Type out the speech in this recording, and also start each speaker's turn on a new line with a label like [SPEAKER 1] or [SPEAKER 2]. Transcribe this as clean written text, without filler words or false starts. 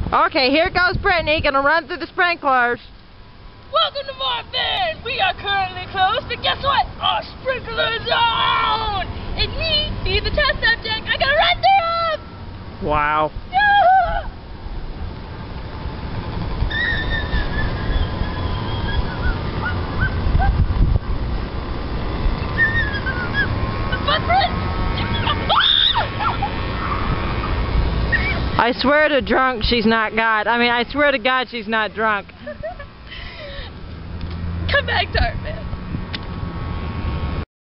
[SPEAKER 1] Okay, here goes Brittany, gonna run through the sprinklers.
[SPEAKER 2] Welcome to my van! We are currently closed, but guess what? Our sprinklers are on! And me, the test subject, I gotta run through them!
[SPEAKER 1] Wow.
[SPEAKER 2] Yeah!
[SPEAKER 1] I swear to drunk she's not God. I mean, I swear to God she's not drunk.
[SPEAKER 2] Come back, Dartmouth.